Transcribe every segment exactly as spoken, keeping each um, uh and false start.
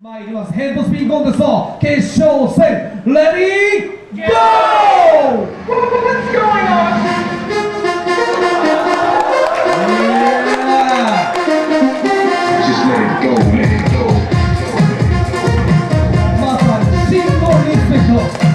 参ります。ヘッドスピンコンテスト決勝戦、レディーゴー。 What's going on? Just let it go, let it go. まさに真のリスペクト。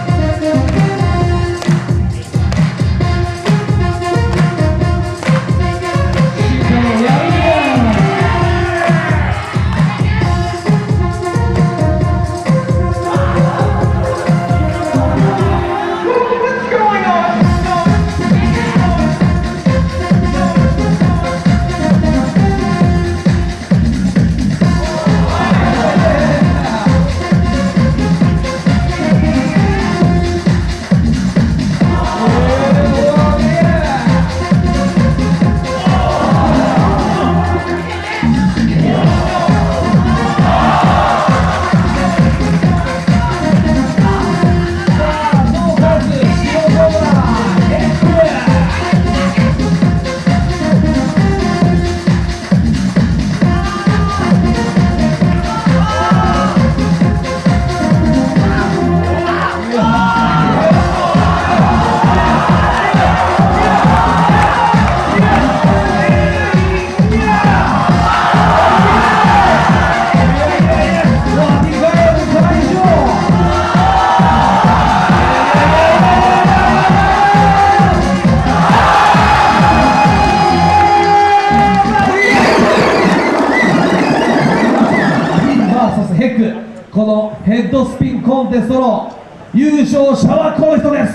ヘック、このヘッドスピンコンテストの優勝者はこの人です。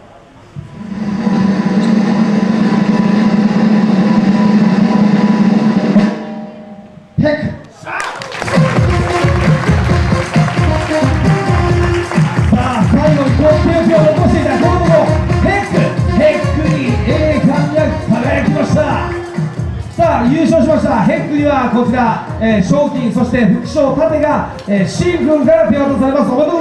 ヘック。さあ最後にこう記録を残していたこのところ、ヘックヘックに栄冠が輝きました。さあ優勝しましたヘックにはこちら、えー、賞金そして副賞盾が、えー、シン君から手渡されます。おめでとうございます。